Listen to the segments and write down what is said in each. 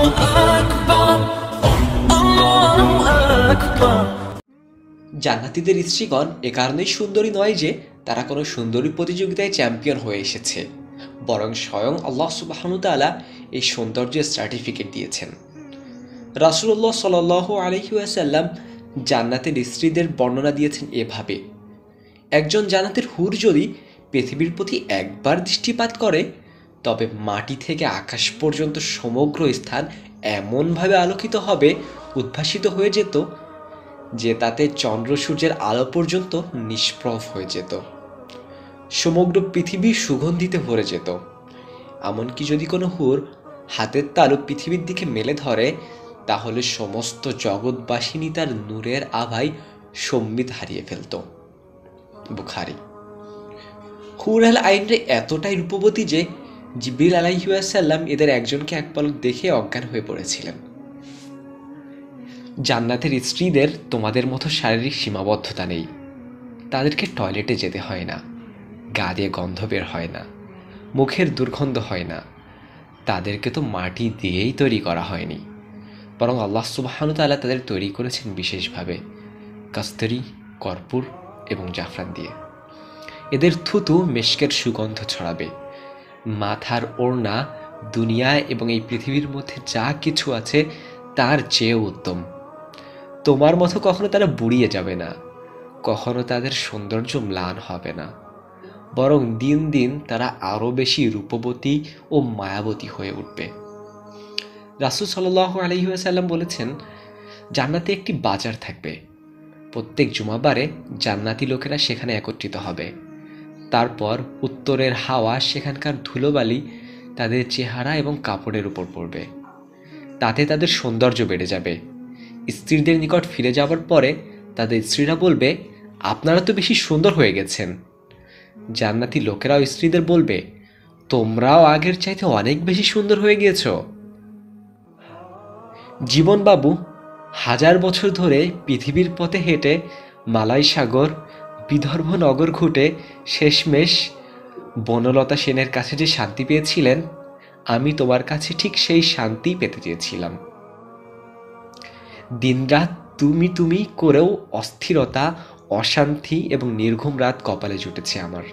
জান্নাতীদের স্ত্রীগণ এ কারণেই সুন্দরী নয় যে তারা কোনো সুন্দরী প্রতিযোগিতায় চ্যাম্পিয়ন হয়ে এসেছে, বরং স্বয়ং আল্লাহ সুবহানাহু ওয়া তাআলা এই সৌন্দর্যের সার্টিফিকেট দিয়েছেন। রাসূলুল্লাহ সাল্লাল্লাহু আলাইহি ওয়াসাল্লাম জান্নাতের স্ত্রীদের বর্ণনা দিয়েছেন এভাবে: একজন জান্নাতের হুর যদি পৃথিবীর প্রতি একবার দৃষ্টিপাত করে, তবে মাটি থেকে আকাশ পর্যন্ত সমগ্র স্থান এমনভাবে আলোকিত হবে, উদ্ভাসিত হয়ে যেত যে তাতে চন্দ্র সূর্যের আলো পর্যন্ত নিষ্প্রভ হয়ে যেত। সমগ্র পৃথিবী সুগন্ধিতে ভরে যেত। এমনকি যদি কোনো হুর হাতের তালু পৃথিবীর দিকে মেলে ধরে, তাহলে সমস্ত জগৎবাসিনী তার নূরের আভায় সম্বিত হারিয়ে ফেলত। বুখারী। হুর আল আইনরে এতটাই রূপবতী যে জিবরিল আলাইহিস সালাম এদের একজনকে এক পলক দেখে অজ্ঞান হয়ে পড়েছিলেন। জান্নাতের স্ত্রীদের তোমাদের মতো শারীরিক সীমাবদ্ধতা নেই। তাদেরকে টয়লেটে যেতে হয় না, গা দিয়ে গন্ধ বের হয় না, মুখের দুর্গন্ধ হয় না। তাদেরকে তো মাটি দিয়েই তৈরি করা হয়নি, বরং আল্লাহ সুবহানাহু ওয়া তাআলা তাদের তৈরি করেছেন বিশেষভাবে কস্তুরী, কর্পূর এবং জাফরান দিয়ে। এদের থুতু মেশকের সুগন্ধ ছড়াবে। মাথার ওড়না দুনিয়া এবং এই পৃথিবীর মধ্যে যা কিছু আছে তার চেয়েও উত্তম। তোমার মতো কখনো তারা বুড়িয়ে যাবে না, কখনো তাদের সৌন্দর্য ম্লান হবে না, বরং দিন দিন তারা আরও বেশি রূপবতী ও মায়াবতী হয়ে উঠবে। রাসূল সাল্লাল্লাহু আলাইহি ওয়াসাল্লাম বলেছেন, জান্নাতে একটি বাজার থাকবে। প্রত্যেক জুমাবারে জান্নাতি লোকেরা সেখানে একত্রিত হবে। তারপর উত্তরের হাওয়া সেখানকার ধুলোবালি তাদের চেহারা এবং কাপড়ের উপর পড়বে। তাতে তাদের সৌন্দর্য বেড়ে যাবে। স্ত্রীদের নিকট ফিরে যাওয়ার পরে তাদের স্ত্রীরা বলবে, আপনারা তো বেশি সুন্দর হয়ে গেছেন। জান্নাতি লোকেরাও স্ত্রীদের বলবে, তোমরাও আগের চাইতে অনেক বেশি সুন্দর হয়ে গিয়েছ। জীবনবাবু 1000 বছর ধরে পৃথিবীর পথে হেঁটে মালাই সাগর, বিদর্ভ নগর ঘুটে শেষমেশ বনলতা সেনের কাছে যে শান্তি পেয়েছিলেন, আমি তোমার কাছে ঠিক সেই শান্তি পেতে চেয়েছিলাম। দিনরাত তুমি তুমি করেও অস্থিরতা, অশান্তি এবং নির্ঘুম রাত কপালে জুটেছে আমার।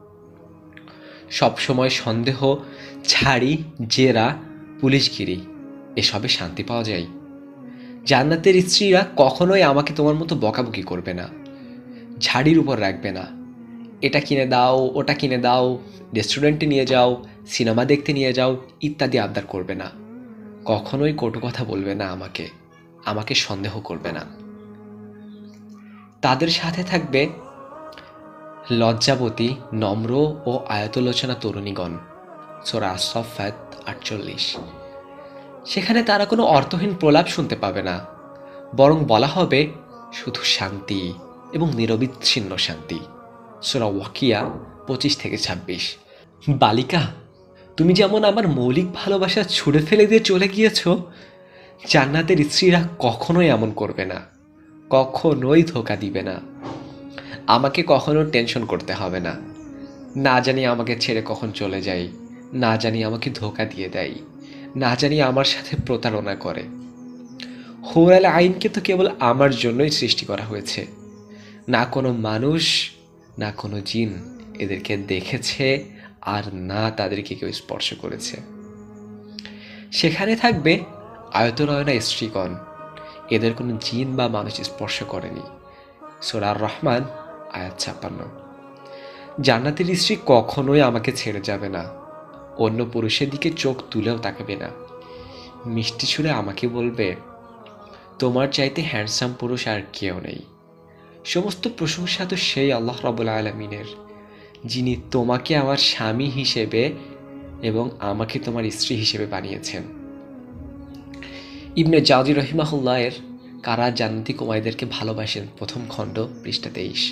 সবসময় সন্দেহ, ছাড়ি, জেরা, পুলিশগিরি, এসবে শান্তি পাওয়া যায়। জান্নাতের স্ত্রীরা কখনোই আমাকে তোমার মতো বকাবকি করবে না, ঝাড়ির উপর রাখবে না, এটা কিনে দাও, ওটা কিনে দাও, রেস্টুরেন্টে নিয়ে যাও, সিনেমা দেখতে নিয়ে যাও ইত্যাদি আবদার করবে না। কখনোই কটু কথা বলবে না, আমাকে সন্দেহ করবে না। তাদের সাথে থাকবে লজ্জাবতী, নম্র ও আয়তলোচনা তরুণীগণ। সূরা আস-সাফফাত 48। সেখানে তারা কোনো অর্থহীন প্রলাপ শুনতে পাবে না, বরং বলা হবে শুধু শান্তি এবং নিরবিচ্ছিন্ন শান্তি। সূরা ওয়াকিয়া 25-26। বালিকা, তুমি যেমন আমার মৌলিক ভালোবাসা ছুঁড়ে ফেলে দিয়ে চলে গিয়েছ, জান্নাতের স্ত্রীরা কখনোই এমন করবে না, কখনোই ধোঁকা দিবে না। আমাকে কখনো টেনশন করতে হবে না। না জানি আমাকে ছেড়ে কখন চলে যায়, না জানি আমাকে ধোঁকা দিয়ে দেয়, না জানি আমার সাথে প্রতারণা করে। হুর আল আইনকে তো কেবল আমার জন্যই সৃষ্টি করা হয়েছে। না কোনো মানুষ, না কোনো জিন এদেরকে দেখেছে, আর না তাদেরকে কেউ স্পর্শ করেছে। সেখানে থাকবে আয়তনয়না স্ত্রীগণ, এদের কোনো জিন বা মানুষ স্পর্শ করেনি। সূরা আর-রহমান আয়াত 56। জান্নাতের স্ত্রী কখনোই আমাকে ছেড়ে যাবে না, অন্য পুরুষের দিকে চোখ তুলেও তাকাবে না। মিষ্টি সুরে আমাকে বলবে, তোমার চাইতে হ্যান্ডসাম পুরুষ আর কেউ নেই। সমস্ত প্রশংসা তো সেই আল্লাহ রাব্বুল আলামিনের, যিনি তোমাকে আমার স্বামী হিসেবে এবং আমাকে তোমার স্ত্রী হিসেবে বানিয়েছেন। ইবনে জাওজি রহিমাহুল্লাহ এর কারা জান্নাতি কুমারীদেরকে ভালোবাসেন প্রথম খণ্ড, পৃষ্ঠা 23।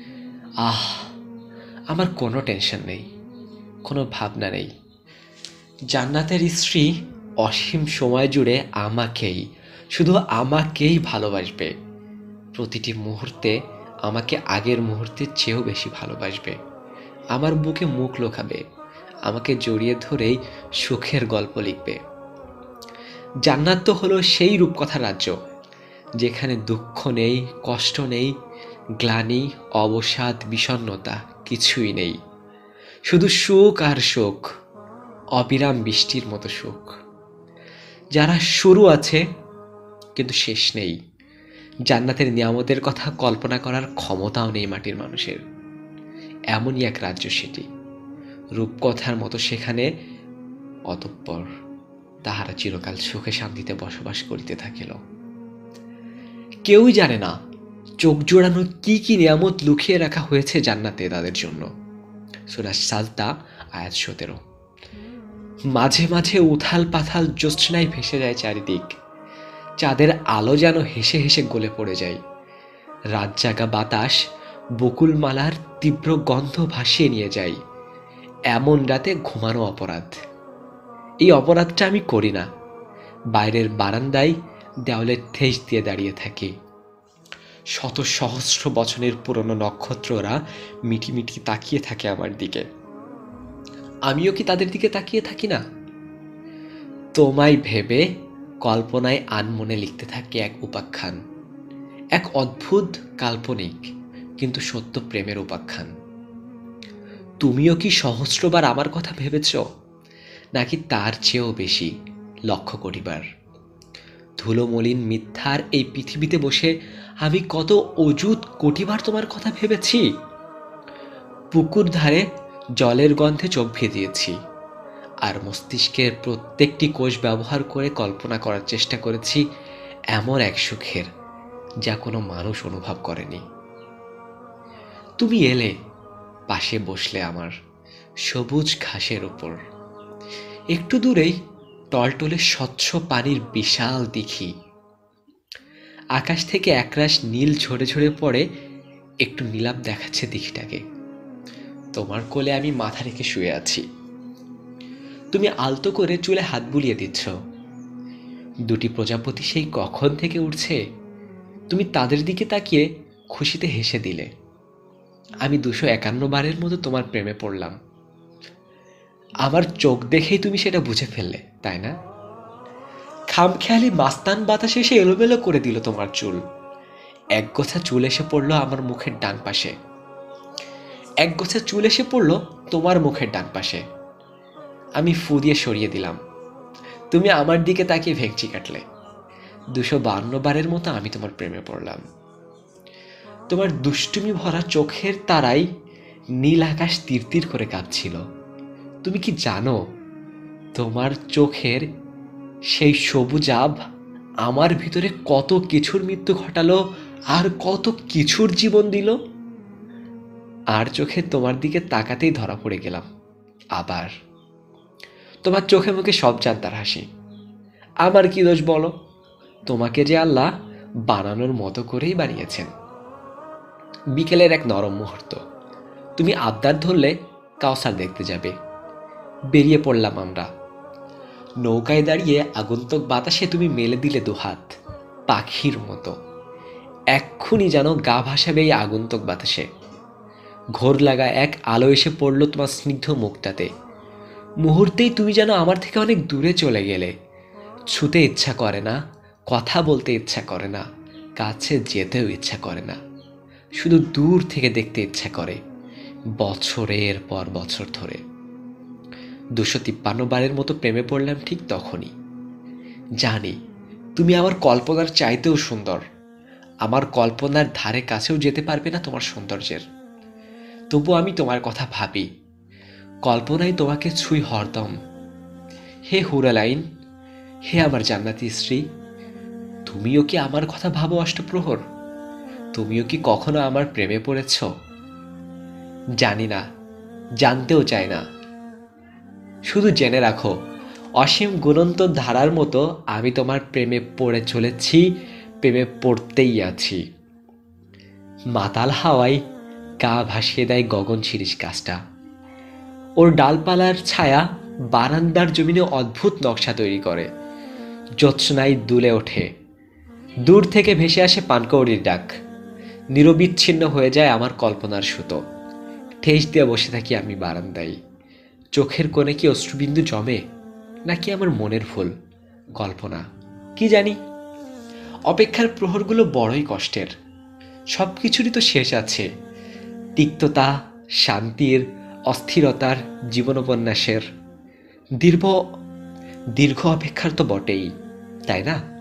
আমার কোনো টেনশন নেই, কোনো ভাবনা নেই। জান্নাতের স্ত্রী অসীম সময় জুড়ে আমাকেই, শুধু আমাকেই ভালোবাসবে। প্রতিটি মুহূর্তে আমাকে আগের মুহূর্তের চেয়েও বেশি ভালোবাসবে। আমার বুকে মুখ লুকাবে, আমাকে জড়িয়ে ধরেই সুখের গল্প লিখবে। জান্নাত তো হলো সেই রূপকথার রাজ্য, যেখানে দুঃখ নেই, কষ্ট নেই, গ্লানি, অবসাদ, বিষণ্ণতা কিছুই নেই। শুধু সুখ আর সুখ, অবিরাম বৃষ্টির মতো সুখ। যারা শুরু আছে কিন্তু শেষ নেই। জান্নাতের নিয়ামতের কথা কল্পনা করার ক্ষমতাও নেই মাটির মানুষের। এমনই এক রাজ্য সেটি, রূপকথার মতো সেখানে। অতঃপর তাহারা চিরকাল সুখে শান্তিতে বসবাস করিতে থাকিল। কেউই জানে না চোখ জোড়ানো কি কি নিয়ামত লুকিয়ে রাখা হয়েছে জান্নাতে তাদের জন্য। সূরা সাজদা আয়াত 17। মাঝে মাঝে উথাল পাথাল জ্যোৎস্নায় ভেসে যায় চারিদিক। চাঁদের আলো যেন হেসে হেসে গলে পড়ে যায়। রাত জাগা বাতাস বকুলমালার তীব্র গন্ধ ভাসিয়ে নিয়ে যায়। এমন রাতে ঘুমানো অপরাধ। এই অপরাধটা আমি করি না। বাইরের বারান্দায় দেওয়ালে ঠেস দিয়ে দাঁড়িয়ে থাকি। শত সহস্র বছরের পুরনো নক্ষত্ররা মিটি মিটি তাকিয়ে থাকে আমার দিকে। আমিও কি তাদের দিকে তাকিয়ে থাকি না? তোমায় ভেবে কল্পনায় আনমনে লিখতে থাকি এক উপাখ্যান, এক অদ্ভুত কাল্পনিক কিন্তু সত্য প্রেমের উপাখ্যান। তুমিও কি সহস্রবার আমার কথা ভেবেছ, নাকি তার চেয়েও বেশি, লক্ষ কোটিবার? ধুলোমলিন মিথ্যার এই পৃথিবীতে বসে আমি কত অযুত কোটিবার তোমার কথা ভেবেছি। পুকুর ধারে জলের গন্ধে চোখ ভিজিয়েছি, আর মস্তিষ্কের প্রত্যেকটি কোষ ব্যবহার করে কল্পনা করার চেষ্টা করেছি এমন এক সুখের যা কোনো মানুষ অনুভব করেনি। তুমি এলে, পাশে বসলে আমার সবুজ ঘাসের ওপর। একটু দূরেই টলটলে স্বচ্ছ পানির বিশাল দিঘি। আকাশ থেকে একরাশ নীল ঝরে ঝরে পড়ে একটু নীলাভ দেখাচ্ছে দিঘিটাকে। তোমার কোলে আমি মাথা রেখে শুয়ে আছি। তুমি আলতো করে চুলে হাত বুলিয়ে দিচ্ছ। দুটি প্রজাপতি সেই কখন থেকে উঠছে, তুমি তাদের দিকে তাকিয়ে খুশিতে হেসে দিলে। আমি 251 বারের মতো তোমার প্রেমে পড়লাম। আমার চোখ দেখেই তুমি সেটা বুঝে ফেললে, তাই না? খামখেয়ালি মাস্তান বাতাস এসে এলোমেলো করে দিল তোমার চুল। একগোছা চুল এসে পড়লো আমার মুখের ডান পাশে। একগোছা চুল এসে পড়লো তোমার মুখের ডান পাশে। আমি ফু দিয়ে সরিয়ে দিলাম। তুমি আমার দিকে তাকিয়ে ভেঙচি কাটলে। 252 বারের মতো আমি তোমার প্রেমে পড়লাম। তোমার দুষ্টুমি ভরা চোখের তারাই নীল আকাশ তীর করে কাঁপছিল। তুমি কি জানো, তোমার চোখের সেই সবুজ আভ আমার ভিতরে কত কিছুর মৃত্যু ঘটালো আর কত কিছুর জীবন দিল। আর চোখে তোমার দিকে তাকাতেই ধরা পড়ে গেলাম আবার। তোমার চোখে মুখে সব জানতার হাসি। আমার কি দোষ বলো? তোমাকে যে আল্লাহ বানানোর মতো করেই বানিয়েছেন। বিকেলের এক নরম মুহূর্ত, তুমি আবদার ধরলে কাউসার দেখতে যাবে। বেরিয়ে পড়লাম আমরা। নৌকায় দাঁড়িয়ে আগন্তুক বাতাসে তুমি মেলে দিলে দুহাত, পাখির মতো। এক্ষুনি যেন গা ভাসাবে এই আগন্তুক বাতাসে। ঘোর লাগা এক আলো এসে পড়ল তোমার স্নিগ্ধ মুখটাতে। মুহূর্তেই তুমি যেন আমার থেকে অনেক দূরে চলে গেলে। ছুতে ইচ্ছা করে না, কথা বলতে ইচ্ছা করে না, কাছে যেতেও ইচ্ছা করে না। শুধু দূর থেকে দেখতে ইচ্ছা করে, বছরের পর বছর ধরে। 253 বারের মতো প্রেমে পড়লাম ঠিক তখনই। জানি তুমি আমার কল্পনার চাইতেও সুন্দর। আমার কল্পনার ধারে কাছেও যেতে পারবে না তোমার সৌন্দর্যের। তবু আমি তোমার কথা ভাবি, কল্পনায় তোমাকে ছুঁই হরদম। হে হুরালাইন, হে আমার জান্নাতি স্ত্রী, তুমিও কি আমার কথা ভাবো অষ্টপ্রহর? তুমিও কি কখনো আমার প্রেমে পড়েছ? জানি না, জানতেও চাই না। শুধু জেনে রাখো, অসীম গুণন্ত ধারার মতো আমি তোমার প্রেমে পড়ে চলেছি, প্রেমে পড়তেই আছি। মাতাল হাওয়ায় গা ভাসিয়ে দেয় গগন শিরীষ গাছটা। ওর ডালপালার ছায়া বারান্দার জমিনে অদ্ভুত নকশা তৈরি করে। জ্যোৎস্নায় দুলে ওঠে। দূর থেকে ভেসে আসে পানকৌড়ির ডাক। নিরবিচ্ছিন্ন হয়ে যায় আমার কল্পনার সুতো। ঠেস দিয়ে বসে থাকি আমি বারান্দায়। চোখের কোণে কি অশ্রুবিন্দু জমে, নাকি আমার মনের ভুল? গল্প না, কি জানি। অপেক্ষার প্রহরগুলো বড়ই কষ্টের। সব কিছুরই তো শেষ আছে, তিক্ততা, শান্তির, অস্থিরতার, জীবনোপন্যাসের। দীর্ঘ দীর্ঘ অপেক্ষার তো বটেই, তাই না?